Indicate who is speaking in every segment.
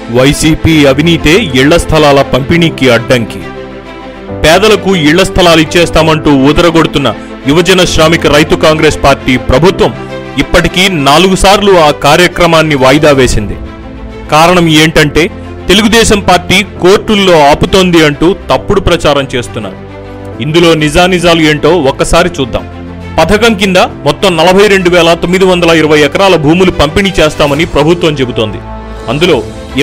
Speaker 1: YCP అవినీతే ఇళ్ల స్థలాల పంపిణీకి అడ్డంకి. పేదలకు ఇళ్ల స్థలాలు ఇచ్చేస్తామంటూ ఊదరగొడుతున్న యువజన శ్రామిక రైతు కాంగ్రెస్ పార్టీ ప్రభుత్వం ఇప్పటికీ 4 సార్లు ఆ కార్యక్రమాన్ని వాయిదా వేసింది. కారణం ఏంటంటే తెలుగుదేశం పార్టీ కోర్టుల్లో ఆపుతోంది అంటూ తప్పుడు ప్రచారం చేస్తున్నారు. ఇందులో నిజానిజాలు ఏంటో ఒక్కసారి చూద్దాం. పథకం కింద మొత్తం 42,920 ఎకరాల భూములు పంపిణీ చేస్తామని ప్రభుత్వం చెబుతోంది. అందులో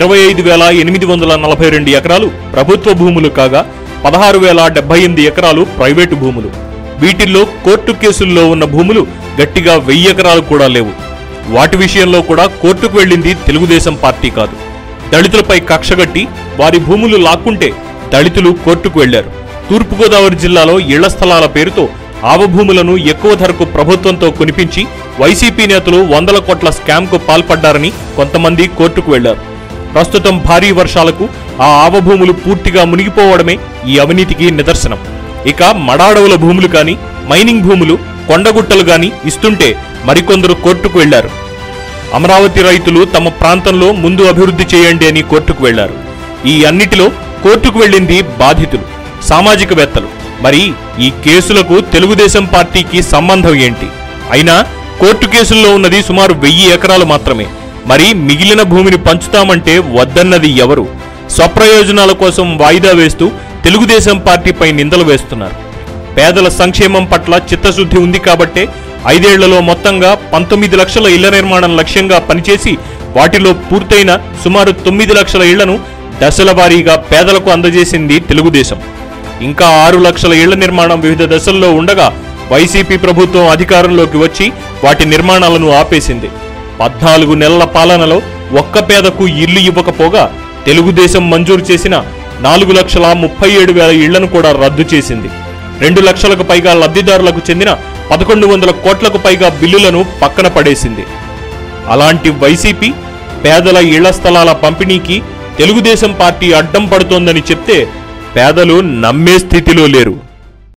Speaker 1: 25,842 ఎకరాలు ప్రభుత్వ భూములు కాగా 16,078 ఎకరాలు ప్రైవేటు భూములు. వీటిల్లో కోర్టు కేసుల్లో ఉన్న భూములు గట్టిగా 1000 ఎకరాలు కూడా లేవు. వాటి విషయంలో కూడా కోర్టుకు వెళ్లింది తెలుగుదేశం పార్టీ కాదు. దళితులపై కక్షగట్టి వారి భూములు లాక్కుంటే దళితులు కోర్టుకు వెళ్లారు. తూర్పుగోదావరి జిల్లాలో ఇళ్ల స్థలాల పేరుతో ఆవభూములను ఎక్కువ ధరకు ప్రభుత్వంతో కొనిపించి వైసీపీ నేతలు 100 కోట్ల స్కామ్కు పాల్పడ్డారని కొంతమంది కోర్టుకు వెళ్లారు. ప్రస్తుతం భారీ వర్షాలకు ఆ ఆవభూములు పూర్తిగా మునిగిపోవడమే ఈ అవినీతికి నిదర్శనం. ఇక మడాడవుల భూములు కానీ, మైనింగ్ భూములు, కొండగుట్టలు గాని ఇస్తుంటే మరికొందరు కోర్టుకు వెళ్లారు. అమరావతి రైతులు తమ ప్రాంతంలో ముందు అభివృద్ధి చేయండి అని కోర్టుకు వెళ్లారు. ఈ అన్నిటిలో కోర్టుకు వెళ్లింది బాధితులు, సామాజికవేత్తలు. మరి ఈ కేసులకు తెలుగుదేశం పార్టీకి సంబంధం ఏంటి? అయినా కోర్టు కేసుల్లో ఉన్నది సుమారు 1000 ఎకరాలు మాత్రమే. మరి మిగిలిన భూమిని పంచుతామంటే వద్దన్నది ఎవరు? స్వప్రయోజనాల కోసం వాయిదా వేస్తూ తెలుగుదేశం పార్టీపై నిందలు వేస్తున్నారు. పేదల సంక్షేమం పట్ల చిత్తశుద్ధి ఉంది కాబట్టే 5 ఏళ్లలో మొత్తంగా 19 లక్షల ఇళ్ల నిర్మాణం లక్ష్యంగా పనిచేసి వాటిలో పూర్తయిన సుమారు 9 లక్షల ఇళ్లను దశల వారీగా పేదలకు అందజేసింది తెలుగుదేశం. ఇంకా 6 లక్షల ఇళ్ల నిర్మాణం వివిధ దశల్లో ఉండగా వైసీపీ ప్రభుత్వం అధికారంలోకి వచ్చి వాటి నిర్మాణాలను ఆపేసింది. 14 నెలల పాలనలో ఒక్క పేదకు ఇల్లు ఇవ్వకపోగా తెలుగుదేశం మంజూరు చేసిన 4,37,000 ఇళ్లను కూడా రద్దు చేసింది. 2 లక్షలకు పైగా లబ్ధిదారులకు చెందిన 1,100 కోట్లకు పైగా బిల్లులను పక్కన పడేసింది. అలాంటి వైసీపీ పేదల ఇళ్ల స్థలాల పంపిణీకి తెలుగుదేశం పార్టీ అడ్డం పడుతోందని చెప్తే పేదలు నమ్మే స్థితిలో లేరు.